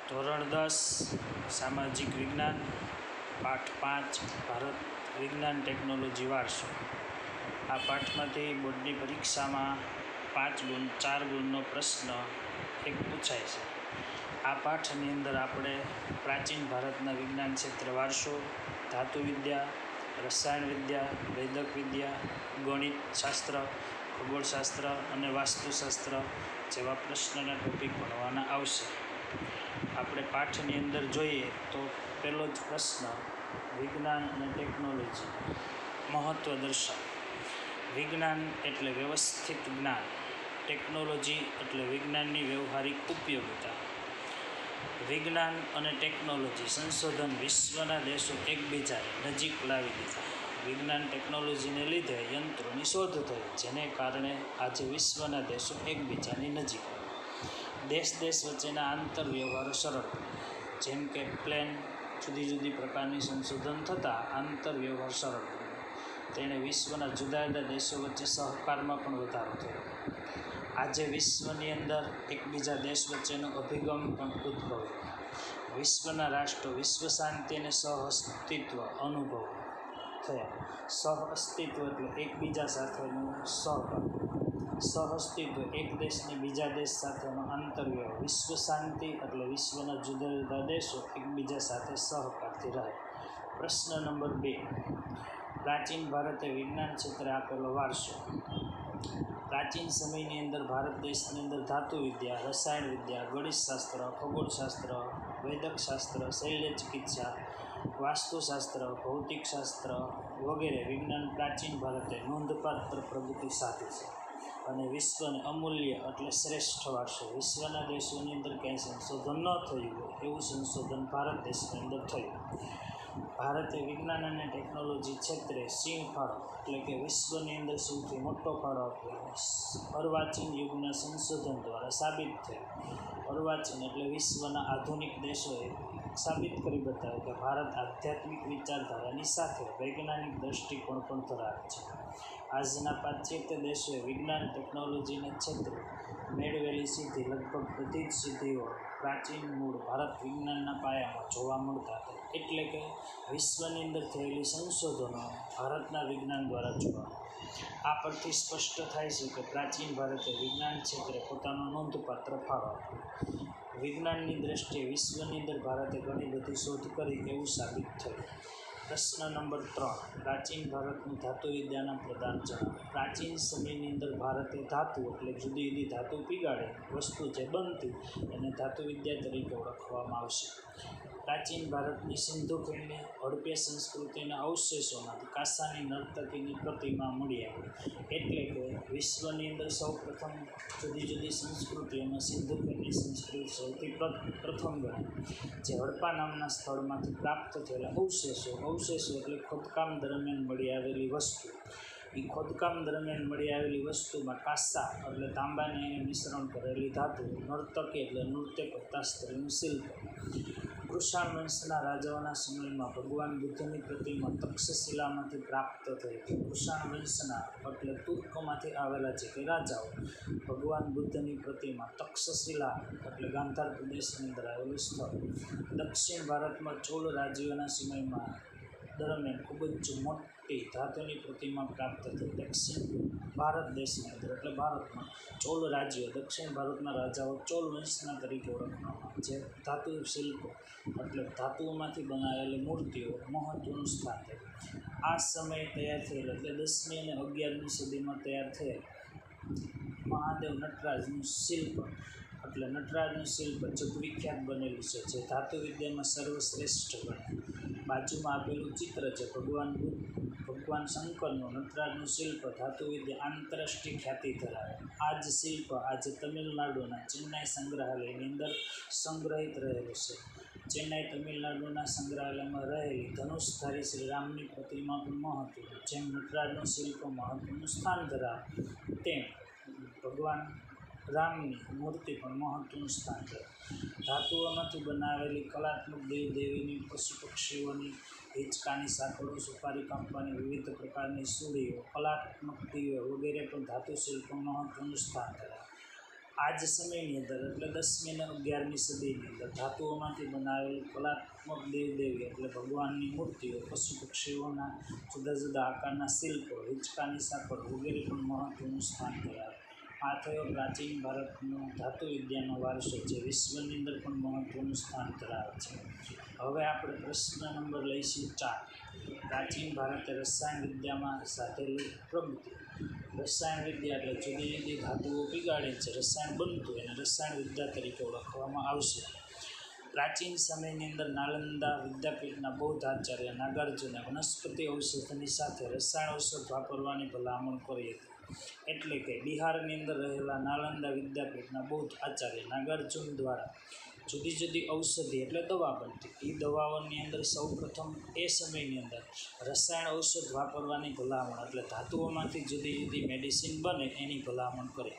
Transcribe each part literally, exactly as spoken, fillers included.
ધોરણ દસ સામાજિક વિજ્ઞાન પાઠ પાંચ ભારત વિજ્ઞાન ટેકનોલોજી વારસો। આ પાઠમાંથી બોર્ડની પરીક્ષામાં પાંચ ગુણ ચાર ગુણનો પ્રશ્ન એક પૂછાય છે। આ પાઠની અંદર આપણે પ્રાચીન ભારતના વિજ્ઞાન ક્ષેત્ર વારસો, ધાતુવિદ્યા, રસાયણવિદ્યા, વૈદક વિદ્યા, ગણિત શાસ્ત્ર, ખગોળશાસ્ત્ર અને વાસ્તુશાસ્ત્ર જેવા પ્રશ્નના ટોપિક ભણવાના આવશે। આપણે પાઠની અંદર જોઈએ તો પહેલો જ પ્રશ્ન વિજ્ઞાન અને ટેકનોલોજી મહત્ત્વ દર્શાવો। વિજ્ઞાન એટલે વ્યવસ્થિત જ્ઞાન, ટેકનોલોજી એટલે વિજ્ઞાનની વ્યવહારિક ઉપયોગિતા। વિજ્ઞાન અને ટેકનોલોજી સંશોધન વિશ્વના દેશો એકબીજાને નજીક લાવી દીધા। વિજ્ઞાન ટેકનોલોજીને લીધે યંત્રોની શોધ થઈ, જેને કારણે આજે વિશ્વના દેશો એકબીજાની નજીક, દેશ દેશ વચ્ચેના આંતર વ્યવહારો સરળ, જેમ કે પ્લેન જુદી જુદી પ્રકારની સંશોધન થતાં આંતર વ્યવહાર સરળ બન્યો। તેણે વિશ્વના જુદા જુદા દેશો વચ્ચે સહકારમાં પણ વધારો થયો। આજે વિશ્વની અંદર એકબીજા દેશ વચ્ચેનો અભિગમ પણ ઉદ્ભવ્યો। વિશ્વના રાષ્ટ્રો વિશ્વ શાંતિ અને સહઅસ્તિત્વ અનુભવ થયા। સહઅસ્તિત્વ એટલે એકબીજા સાથેનું સહકાર, સહઅસ્તિત્વ એક દેશની બીજા દેશ સાથેનો આંતરવ્યવહાર, વિશ્વ શાંતિ એટલે વિશ્વના જુદા જુદા દેશો એકબીજા સાથે સહકારથી રહે। પ્રશ્ન નંબર બે, પ્રાચીન ભારતે વિજ્ઞાન ક્ષેત્રે આપેલો વારસો। પ્રાચીન સમયની અંદર ભારત દેશની અંદર ધાતુવિદ્યા, રસાયણ વિદ્યા, ગણિતશાસ્ત્ર, ખગોળશાસ્ત્ર, વૈદકશાસ્ત્ર, શૈલ્ય ચિકિત્સા, વાસ્તુશાસ્ત્ર, ભૌતિકશાસ્ત્ર વગેરે વિજ્ઞાન પ્રાચીન ભારતે નોંધપાત્ર પ્રગતિ સાધી છે અને વિશ્વને અમૂલ્ય એટલે શ્રેષ્ઠ વારસો। વિશ્વના દેશોની અંદર ક્યાંય સંશોધન ન થયું હોય એવું સંશોધન ભારત દેશની અંદર થયું। ભારતે વિજ્ઞાન અને ટેકનોલોજી ક્ષેત્રે સિંહ ફાળો એટલે કે વિશ્વની અંદર સૌથી મોટો ફાળો આપ્યો અર્વાચીન યુગના સંશોધન દ્વારા સાબિત થયું। અર્વાચીન એટલે વિશ્વના આધુનિક દેશોએ સાબિત કરી બતાવ્યું કે ભારત આધ્યાત્મિક વિચારધારાની સાથે વૈજ્ઞાનિક દૃષ્ટિકોણ પણ ધરાવે છે। આજના પાશ્ચાત્ય દેશોએ વિજ્ઞાન ટેકનોલોજીના ક્ષેત્રે મેળવેલી સિદ્ધિ લગભગ બધી જ સિદ્ધિઓ પ્રાચીન મૂળ ભારત વિજ્ઞાનના પાયામાં જોવા મળતા હતા, એટલે કે વિશ્વની અંદર થયેલી સંશોધનો ભારતના વિજ્ઞાન દ્વારા જોવા। આ પરથી સ્પષ્ટ થાય છે કે પ્રાચીન ભારતે વિજ્ઞાન ક્ષેત્રે પોતાનો નોંધપાત્ર ફાળો આપ્યો। વિજ્ઞાનની દ્રષ્ટિએ વિશ્વની અંદર ભારતે ઘણી બધી શોધ કરી એવું સાબિત થયું। પ્રશ્ન નંબર ત્રણ, પ્રાચીન ભારતની ધાતુવિદ્યાના પ્રદાન જણાવો। પ્રાચીન સમયની અંદર ભારતે ધાતુ એટલે જુદી જુદી ધાતુ પીગાળે વસ્તુ જે બનતી એને ધાતુવિદ્યા તરીકે ઓળખવામાં આવશે। પ્રાચીન ભારતની સિંધુ ખીણની હડપ્પા સંસ્કૃતિના અવશેષોમાંથી કાંસાની નર્તકીની પ્રતિમા મળી આવી, એટલે કે વિશ્વની અંદર સૌ પ્રથમ જુદી જુદી સંસ્કૃતિઓમાં સિંધુ ખીણની સંસ્કૃતિ સૌથી પ્રથમ ગણાય, જે હડપ્પા નામના સ્થળમાંથી પ્રાપ્ત થયેલા અવશેષો અવશેષો એટલે ખોદકામ દરમિયાન મળી આવેલી વસ્તુ। એ ખોદકામ દરમિયાન મળી આવેલી વસ્તુમાં કાંસા એટલે તાંબાને એને મિશ્રણ કરેલી ધાતુ, નર્તકી એટલે નૃત્ય કરતા સ્ત્રીનું શિલ્પ। કૃષાણ વંશના રાજાઓના સમયમાં ભગવાન બુદ્ધની પ્રતિમા તક્ષશિલામાંથી પ્રાપ્ત થઈ હતી। કૃષાણ વંશના એટલે તુર્કમાંથી આવેલા જે કે રાજાઓ ભગવાન બુદ્ધની પ્રતિમા તક્ષશિલા એટલે ગાંધાર પ્રદેશની અંદર આવેલું સ્થળ। દક્ષિણ ભારતમાં ચોલ રાજ્યોના સમયમાં દરમિયાન ખૂબ જ મોટી ધાતુની પ્રતિમા પ્રાપ્ત થઈ। દક્ષિણ ભારત દેશની અંદર એટલે ભારતમાં ચોલ રાજ્યો દક્ષિણ ભારતના રાજાઓ ચોલ વંશના તરીકે ઓળખવામાં, જે ધાતુ શિલ્પો એટલે ધાતુઓમાંથી બનાવેલી મૂર્તિઓ મહત્ત્વનું સ્થાન થયું। આ સમયે તૈયાર થયેલ એટલે દસમી અને અગિયારમી સદીમાં તૈયાર થયેલ મહાદેવ નટરાજનું શિલ્પ એટલે નટરાજનું શિલ્પ જગવિખ્યાત બનેલું છે, જે ધાતુવિદ્યામાં સર્વશ્રેષ્ઠ ગણાય। બાજુમાં આપેલું ચિત્ર છે ભગવાન બુદ્ધ ભગવાન શંકરનું નટરાજનું શિલ્પ ધાતુવિદ્યા આંતરરાષ્ટ્રીય ખ્યાતિ ધરાવે। આ જ શિલ્પ આજે તમિલનાડુના ચેન્નાઈ સંગ્રહાલયની અંદર સંગ્રહિત રહેલું છે। ચેન્નાઈ તમિલનાડુના સંગ્રહાલયમાં રહેલી ધનુષધારી શ્રી રામની પ્રતિમા પણ મહત્વની, જેમ નટરાજનું શિલ્પ મહત્વનું સ્થાન ધરાવે તેમ ભગવાન રામની મૂર્તિ પણ મહત્વનું સ્થાન ધરાવે। ધાતુઓમાંથી બનાવેલી કલાત્મક દેવદેવીની, પશુ પક્ષીઓની, હિંચકાની સાંકળો, સુપારી કાપવાની વિવિધ પ્રકારની સૂળીઓ, કલાત્મક દીવો વગેરે પણ ધાતુ શિલ્પમાં મહત્વનું સ્થાન ધરાવે। આ જ સમયની અંદર એટલે દસમી અને અગિયારમી સદીની અંદર ધાતુઓમાંથી બનાવેલ કલાત્મક દેવદેવી એટલે ભગવાનની મૂર્તિઓ, પશુ પક્ષીઓના જુદા જુદા આકારના શિલ્પો, હિંચકાની સાંકળ વગેરે પણ મહત્ત્વનું સ્થાન ધરાવે. આ થયો પ્રાચીન ભારતનો ધાતુ વિદ્યાનો વારસો, જે વિશ્વની અંદર પણ મહત્ત્વનું સ્થાન ધરાવે છે. હવે આપણે પ્રશ્ન નંબર લઈશું ચાર. પ્રાચીન ભારતે રસાયણ વિદ્યામાં સાધેલી પ્રગતિ. રસાયણ વિદ્યા એટલે જુદી જુદી ધાતુઓ પીગાળે છે રસાયણ બનતું એને રસાયણ વિદ્યા તરીકે ઓળખવામાં આવશે. પ્રાચીન સમયની અંદર નાલંદા વિદ્યાપીઠના બૌદ્ધ આચાર્ય નાગાર્જુને વનસ્પતિ ઔષધની સાથે રસાયણ ઔષધ વાપરવાની ભલામણ કરી હતી. એટલે કે બિહારની અંદર રહેલા નાલંદા વિદ્યાપીઠના બૌદ્ધ આચાર્ય નાગાર્જુન દ્વારા જુદી જુદી ઔષધિ એટલે દવા બનતી. એ દવાઓની અંદર સૌ પ્રથમ એ સમયની અંદર રસાયણ ઔષધ વાપરવાની ભલામણ એટલે ધાતુઓમાંથી જુદી જુદી મેડિસિન બને એની ભલામણ કરી.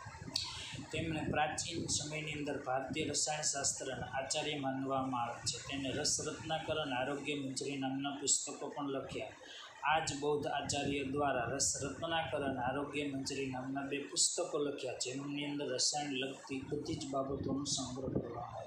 તેમણે પ્રાચીન સમયની અંદર ભારતીય રસાયણશાસ્ત્રના આચાર્ય માનવામાં આવે છે. તેને રસ રત્નાકર અને આરોગ્ય મંજરી નામના પુસ્તકો પણ લખ્યા. આ જ બૌદ્ધ આચાર્ય દ્વારા રસ રત્નાકર અને આરોગ્ય મંજરી નામના બે પુસ્તકો લખ્યા, જેમની અંદર રસાયણ લગતી બધી જ બાબતોનો સંગ્રહ કરવામાં આવ્યો.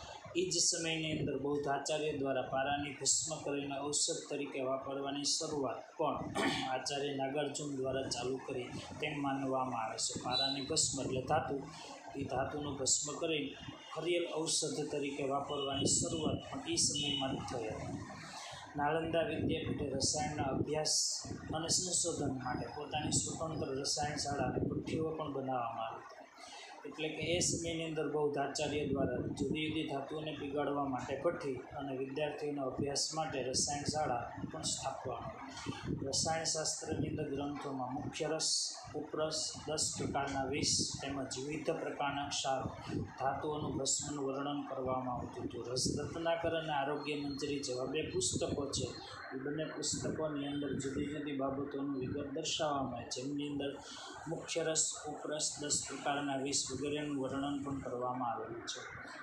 એ જ સમયની અંદર બૌદ્ધ આચાર્ય દ્વારા પારાની ભસ્મ કરીને ઔષધ તરીકે વાપરવાની શરૂઆત પણ આચાર્ય નાગાર્જુન દ્વારા ચાલુ કરી તેમ માનવામાં આવે છે. પારાની ભસ્મ એટલે ધાતુ, એ ધાતુનું ભસ્મ કરી ખરેલ ઔષધ તરીકે વાપરવાની શરૂઆત પણ એ સમયમાં જ થઈ હતી. નાલંદા વિદ્યાપીઠે રસાયણના અભ્યાસ અને સંશોધન માટે પોતાની સ્વતંત્ર રસાયણ શાળા અને ભઠ્ઠીઓ પણ બનાવવામાં આવી. એટલે કે એ સમયની અંદર બૌદ્ધ આચાર્ય દ્વારા જુદી જુદી ધાતુઓને પીગાળવા માટે ભઠ્ઠી અને વિદ્યાર્થીઓના અભ્યાસ માટે રસાયણ શાળા પણ સ્થાપવામાં આવી. રસાયણશાસ્ત્રની અંદર ગ્રંથોમાં મુખ્ય રસ, ઉપરસ, દસ પ્રકારના વિષ તેમજ વિવિધ પ્રકારના ક્ષારો, ધાતુઓનું ભસ્મનું વર્ણન કરવામાં આવતું હતું. રસ રત્નાકર અને આરોગ્ય મંજરી જેવા બે પુસ્તકો છે. એ બંને પુસ્તકોની અંદર જુદી જુદી બાબતોનું વિગત દર્શાવવામાં આવે, જેમની અંદર મુખ્ય રસ, ઉપરસ, દસ પ્રકારના વિષ વગેરેનું વર્ણન પણ કરવામાં આવેલું છે.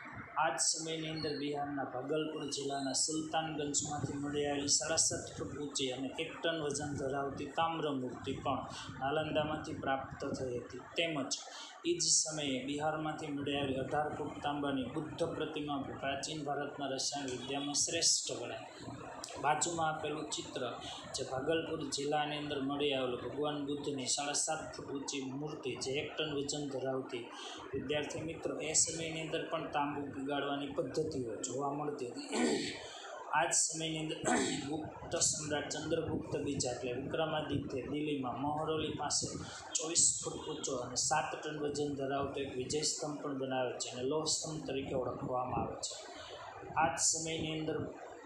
આ જ સમયની અંદર બિહારના ભાગલપુર જિલ્લાના સુલતાનગંજમાંથી મળી આવેલી સાડા સાત ફૂટ ઊંચી અને એક ટન વજન ધરાવતી તામ્ર મૂર્તિ પણ નાલંદામાંથી પ્રાપ્ત થઈ હતી. તેમજ એ જ સમયે બિહારમાંથી મળી આવેલી અઢાર ફૂટ તાંબાની બુદ્ધ પ્રતિમા પ્રાચીન ભારતના રસાયણ વિદ્યામાં શ્રેષ્ઠ ગણાય. બાજુમાં આપેલું ચિત્ર જે ભાગલપુર જિલ્લાની અંદર મળી આવેલું ભગવાન બુદ્ધની સાડા સાત ફૂટ ઊંચી મૂર્તિ જે એક ટન વજન ધરાવતી, વિદ્યાર્થી મિત્રો એ સમયની અંદર પણ તાંબુ પીગાળવાની પદ્ધતિઓ જોવા મળતી હતી. આ જ સમયની અંદર ગુપ્ત સમ્રાટ ચંદ્રગુપ્ત બીજા એટલે વિક્રમાદિત્ય દિલ્હીમાં મહરૌલી પાસે ચોવીસ ફૂટ ઊંચો અને સાત ટન વજન ધરાવતો એક વિજય સ્તંભ પણ બનાવે છે અને લોહ સ્તંભ તરીકે ઓળખવામાં આવે છે. આ જ સમયની અંદર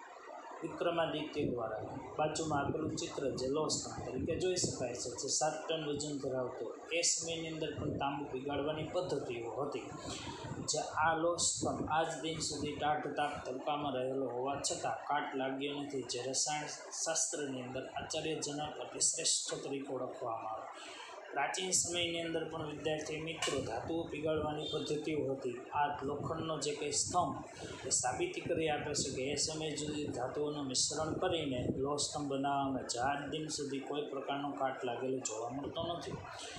વિક્રમાદિત્ય દ્વારા બાજુમાં આપેલું ચિત્ર જે લોહ સ્તંભ તરીકે જોઈ શકાય છે, જે સાત ટન વજન ધરાવતો, એ સમયની અંદર પણ તાંબુ પીગાળવાની પદ્ધતિઓ હતી. જે આ લોહ સ્તંભ આજ દિન સુધી ટાઢ તાપ તડકામાં રહેલો હોવા છતાં કાટ લાગ્યો નથી, જે રસાયણ શાસ્ત્રની અંદર આચાર્યજનક એટલે શ્રેષ્ઠ તરીકે ઓળખવામાં આવે. પ્રાચીન સમયની અંદર પણ વિદ્યાર્થી મિત્રો ધાતુઓ પીગાળવાની પદ્ધતિઓ હતી. આ લોખંડનો જે કંઈ સ્તંભ એ સાબિતી કરી આપે છે કે એ સમય સુધી ધાતુઓનું મિશ્રણ કરીને લોહ સ્તંભ બનાવવામાં છે. આજ દિન સુધી કોઈ પ્રકારનો કાટ લાગેલો જોવા મળતો નથી.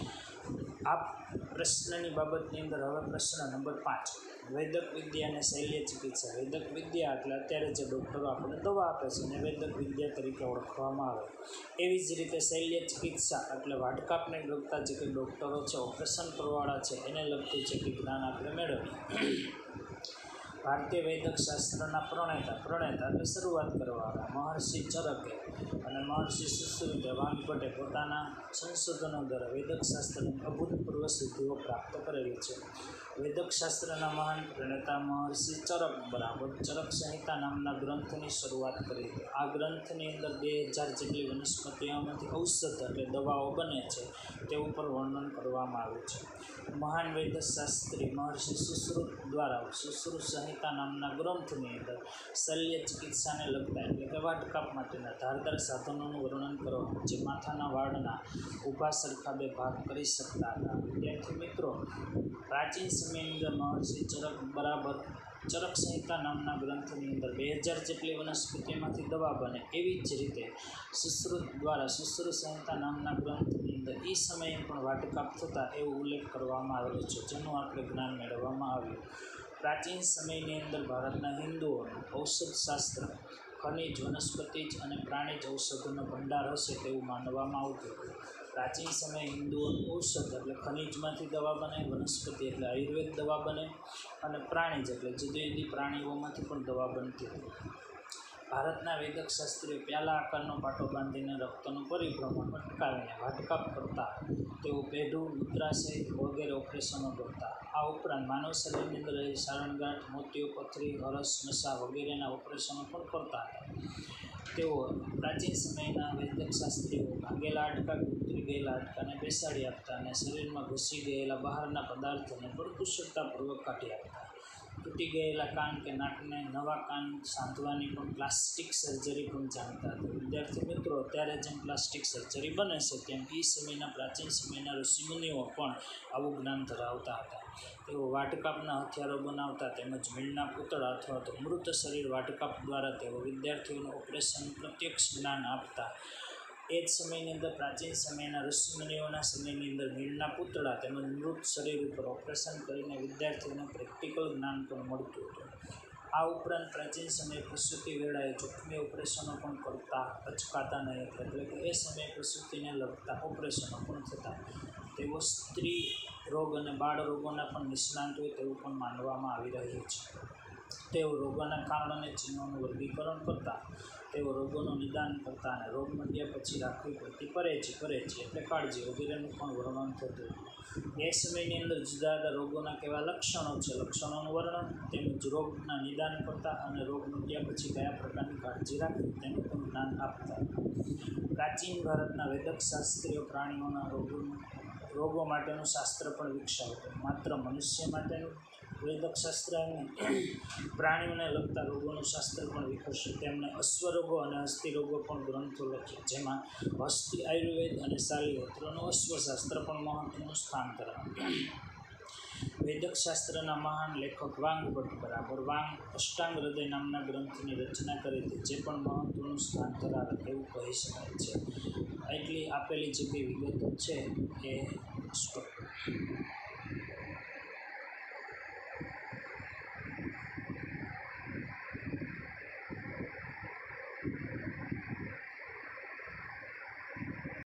આ પ્રશ્નની બાબતની અંદર હવે પ્રશ્ન નંબર પાંચ. વૈદક વિદ્યા અને શૈલ્ય ચિકિત્સા. વૈદક વિદ્યા એટલે અત્યારે જે ડૉક્ટરો આપણને દવા આપે છે એને વૈદક વિદ્યા તરીકે ઓળખવામાં આવે. એવી જ રીતે શૈલ્ય ચિકિત્સા એટલે વાઢકાપને લગતા જે કંઈ ડૉક્ટરો છે, ઓપરેશન કરવાવાળા છે, એને લગતું જે કંઈ જ્ઞાન આપણે મેળવીએ. ભારતીય વૈદક શાસ્ત્રના પ્રણેતા પ્રણેતા એટલે શરૂઆત કરવાવાળા મહર્ષિ ચરકે અને મહર્ષિ સુશ્રુતે વાગ્ભટ્ટે પોતાના સંશોધનો દ્વારા વૈદક શાસ્ત્રની અભૂતપૂર્વ સિદ્ધિઓ પ્રાપ્ત કરેલી છે. વૈદક શાસ્ત્રના મહાન પ્રણેતા મહર્ષિ ચરક બરાબર ચરક સંહિતા નામના ગ્રંથની શરૂઆત કરી હતી. આ ગ્રંથની અંદર બે હજાર જેટલી વનસ્પતિઓમાંથી ઔષધ એટલે દવાઓ બને છે તે ઉપર વર્ણન કરવામાં આવ્યું છે. મહાન વૈદક શાસ્ત્રી મહર્ષિ સુશ્રુત દ્વારા સુશ્રુત સંહિતા નામના ગ્રંથની અંદર શલ્ય ચિકિત્સાને લગતા એટલે કે વાઢકાપ માટેના ધારદાર સાધનોનું વર્ણન કરવામાં, જે માથાના વાળના ઊભા સરખા બે ભાગ કરી શકતા હતા. વિદ્યાર્થી મિત્રો, પ્રાચીન સમયની અંદર મહર્ષિ ચરક બરાબર ચરક સંહિતા નામના ગ્રંથની અંદર બે હજાર જેટલી વનસ્પતિમાંથી દવા બને. એવી જ રીતે સુશ્રુત દ્વારા સુશ્રુત સંહિતા નામના ગ્રંથની અંદર એ સમયે પણ વાટકાપ થતા એવો ઉલ્લેખ કરવામાં આવેલો છે, જેનું આપણે જ્ઞાન મેળવવામાં આવ્યું. પ્રાચીન સમયની અંદર ભારતના હિન્દુઓનું ઔષધશાસ્ત્ર ખનિજ, વનસ્પતિજ અને પ્રાણીજ ઔષધોનો ભંડાર હશે તેવું માનવામાં આવતું હતું. પ્રાચીન સમયે હિન્દુઓનું ઔષધ એટલે ખનિજમાંથી દવા બને, વનસ્પતિ એટલે આયુર્વેદ દવા બને, અને પ્રાણીજ એટલે જુદી જુદી પ્રાણીઓમાંથી પણ દવા બનતી હતી. ભારતના વેદક શાસ્ત્રીઓ પ્યાલા આકારનો પાટો બાંધીને રક્તનું પરિભ્રમણ અટકાવીને વાટકાપ કરતા. તેઓ પેઢું, મૂત્રાશય વગેરે ઓપરેશનો કરતા. આ ઉપરાંત માનવ શરીરની અંદર રહેલી સારણગાંઠ, મોતિયો, પથરી, હરસ, નશા વગેરેના ઓપરેશનો પણ કરતા હતા. તેઓ પ્રાચીન સમયના વૈદક શાસ્ત્રીઓ ભાંગેલા હાડકાં કે ઉતરી ગયેલા હાડકાંને બેસાડી આપતા અને શરીરમાં ઘૂસી ગયેલા બહારના પદાર્થોને પણ કુશળતાપૂર્વક કાઢી આપતા. તૂટી ગયેલા કાન કે નાકને નવા કાન સાંધવાની પણ પ્લાસ્ટિક સર્જરી પણ જાણતા હતા. વિદ્યાર્થી મિત્રો, અત્યારે જેમ પ્લાસ્ટિક સર્જરી બને છે તેમ એ સમયના પ્રાચીન સમયના ઋષિમુનિઓ પણ આવું જ્ઞાન ધરાવતા હતા. તેઓ વાટકાપના હથિયારો બનાવતા તેમજ મીણના પૂતળા અથવા તો મૃત શરીર વાટકાપ દ્વારા તેઓ વિદ્યાર્થીઓનું ઓપરેશન પ્રત્યક્ષ જ્ઞાન આપતા. એ જ સમયની અંદર પ્રાચીન સમયના ઋષિમુનિઓના સમયની અંદર મીણના પૂતળા તેમજ મૃત શરીર ઉપર ઓપરેશન કરીને વિદ્યાર્થીઓને પ્રેક્ટિકલ જ્ઞાન પણ મળતું હતું. આ ઉપરાંત પ્રાચીન સમયે પ્રસૂતિ વેળાએ જોખમી ઓપરેશનો પણ કરતા અચકાતા નહીં હતા, એટલે કે એ સમયે પ્રસૂતિને લગતા ઓપરેશનો પણ થતા. તેઓ સ્ત્રી રોગ અને બાળ રોગોના પણ નિષ્ણાંત હોય તેવું પણ માનવામાં આવી રહ્યું છે. તેઓ રોગોના કારણ અને ચિહ્નોનું વર્ગીકરણ કરતા. તેઓ રોગોનું નિદાન કરતા અને રોગ મળ્યા પછી રાખવી પડતી પરેજી પરેજી એટલે કાળજી વગેરેનું પણ વર્ણન થતું હતું. એ સમયની અંદર જુદા જુદા રોગોના કેવા લક્ષણો છે, લક્ષણોનું વર્ણન તેમજ રોગના નિદાન કરતા અને રોગ મળ્યા પછી કયા પ્રકારની કાળજી રાખવી તેનું પણ જ્ઞાન આપતા. પ્રાચીન ભારતના વેદક શાસ્ત્રીઓ પ્રાણીઓના રોગોનું રોગો માટેનું શાસ્ત્ર પણ વિકસાવતું. માત્ર મનુષ્ય માટેનું વેદક શાસ્ત્ર એમને પ્રાણીઓને લગતા રોગોનું શાસ્ત્ર પણ વિકસ્યું. તેમણે અશ્વરોગો અને હસ્તિરોગો પણ ગ્રંથો લખ્યા, જેમાં હસ્તિ આયુર્વેદ અને શાલિહોત્રનું અશ્વશાસ્ત્ર પણ મહત્વનું સ્થાન ધરાવે. વેદક શાસ્ત્રના મહાન લેખક વાંગભટ્ટ બરાબર વાંગ અષ્ટાંગ હૃદય નામના ગ્રંથની રચના કરી હતી, જે પણ મહત્વનું સ્થાન ધરાવે તેવું કહી શકાય છે. એટલી આપેલી જે કંઈ વિગતો છે એ સ્ટોપ.